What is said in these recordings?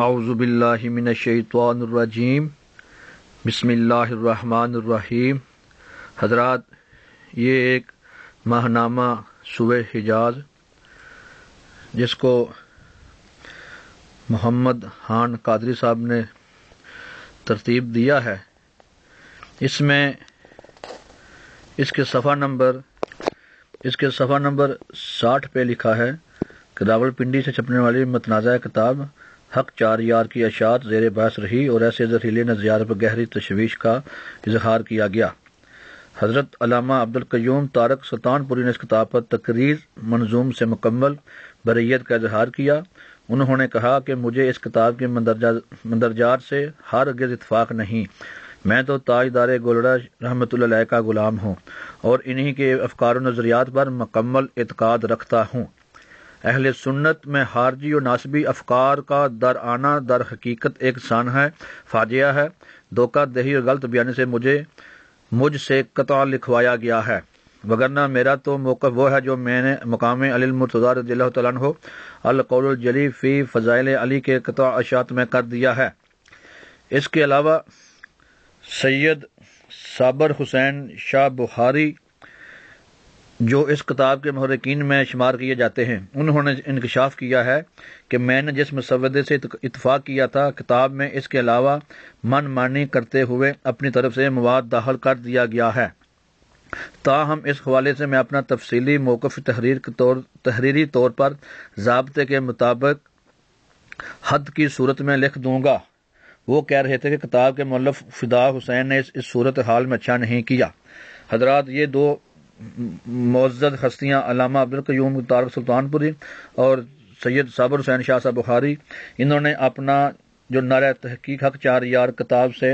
اعوذ باللہ من الشیطان الرجیم بسم اللہ الرحمن الرحیم۔ حضرات، یہ ایک ماہنامہ صوبہ حجاز جس کو محمد خان قادری صاحب نے ترتیب دیا ہے، اس میں اس کے صفحہ نمبر 60 پہ لکھا ہے کہ راولپنڈی سے چھپنے والی متنازع کتاب حق چار یار کی اشاعت زیر بحث رہی اور ایسے زہریلے نظریات پر گہری تشویش کا اظہار کیا گیا۔ حضرت علامہ عبدالقیوم طارق سلطان پوری نے اس کتاب پر تقریر منظوم سے مکمل بریت کا اظہار کیا۔ انہوں نے کہا کہ مجھے اس کتاب کے مندرجات سے ہرگز اتفاق نہیں، میں تو تاجدار گولڑا رحمۃ اللہ علیہ کا غلام ہوں اور انہی کے افکار و نظریات پر مکمل اعتقاد رکھتا ہوں۔ اہل سنت میں خارجی اور ناسبی افکار کا در آنا در حقیقت ایک سان ہے، فاجعہ ہے۔ دھوکہ دہی اور غلط بیانی سے مجھ سے قطع لکھوایا گیا ہے، وگرنہ میرا تو موقف وہ ہے جو میں نے مقام علی المرتضیٰ رضی اللہ تعالیٰ عنہ القول الجلی فی فضائل علی کے قطع اشاعت میں کر دیا ہے۔ اس کے علاوہ سید صابر حسین شاہ بخاری جو اس کتاب کے محرکین میں شمار کیے جاتے ہیں، انہوں نے انکشاف کیا ہے کہ میں نے جس مسودے سے اتفاق کیا تھا، کتاب میں اس کے علاوہ من مانی کرتے ہوئے اپنی طرف سے مواد داخل کر دیا گیا ہے۔ تاہم اس حوالے سے میں اپنا تفصیلی موقف تحریری طور پر ضابطے کے مطابق حد کی صورت میں لکھ دوں گا۔ وہ کہہ رہے تھے کہ کتاب کے مؤلف فدا حسین نے اس صورت حال میں اچھا نہیں کیا۔ حضرات، یہ دو معزز ہستیاں علامہ عبدالقیوم طارق سلطان پوری اور سید صابر حسین شاہ صاحب بخاری، انہوں نے اپنا جو نعرہ تحقیق حق چار یار کتاب سے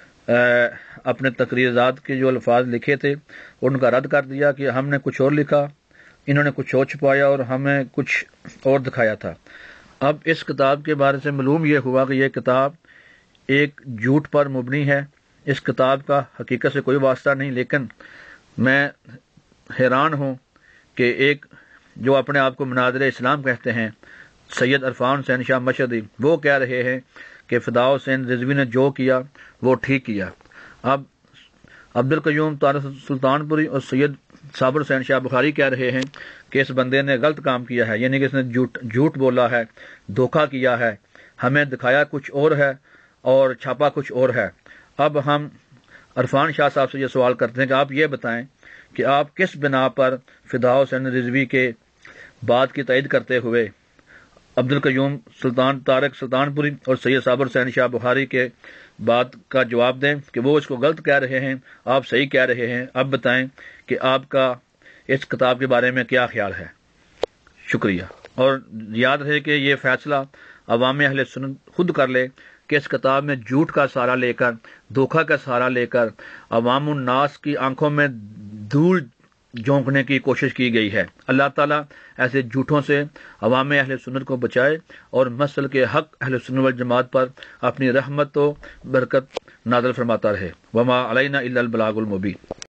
اپنے تقریرات کے جو الفاظ لکھے تھے ان کا رد کر دیا کہ ہم نے کچھ اور لکھا، انہوں نے کچھ اور چھپایا اور ہمیں کچھ اور دکھایا تھا۔ اب اس کتاب کے بارے سے معلوم یہ ہوا کہ یہ کتاب ایک جھوٹ پر مبنی ہے۔ اس کتاب کا حقیقت سے کوئی واسطہ نہیں، لیکن میں حیران ہوں کہ ایک جو اپنے آپ کو مناظر اسلام کہتے ہیں، سید عرفان حسین شاہ مشہدی، وہ کہہ رہے ہیں کہ فدا حسین رضوی نے جو کیا وہ ٹھیک کیا۔ اب عبدالقیوم طارق سلطان پوری اور سید صابر حسین شاہ بخاری کہہ رہے ہیں کہ اس بندے نے غلط کام کیا ہے، یعنی کہ اس نے جھوٹ بولا ہے، دھوکہ کیا ہے، ہمیں دکھایا کچھ اور ہے اور چھاپا کچھ اور ہے۔ اب ہم عرفان شاہ صاحب سے یہ سوال کرتے ہیں کہ آپ یہ بتائیں کہ آپ کس بنا پر فدا حسین رضوی کے بات کی تائید کرتے ہوئے عبدالقیوم طارق سلطان پوری اور سید صابر حسین شاہ بخاری کے بات کا جواب دیں کہ وہ اس کو غلط کہہ رہے ہیں، آپ صحیح کہہ رہے ہیں۔ اب بتائیں کہ آپ کا اس کتاب کے بارے میں کیا خیال ہے؟ شکریہ، اور یاد رہے کہ یہ فیصلہ عوام اہل سنت خود کر لے کہ اس کتاب میں جھوٹ کا سہارا لے کر، دھوکہ کا سہارا لے کر عوام الناس کی آنکھوں میں دھول جھونکنے کی کوشش کی گئی ہے۔ اللہ تعالیٰ ایسے جھوٹوں سے عوام اہل سنت کو بچائے اور مسل کے حق اہل سنت والجماعت پر اپنی رحمت و برکت نازل فرماتا رہے۔ وما علینا الا البلاغ المبین۔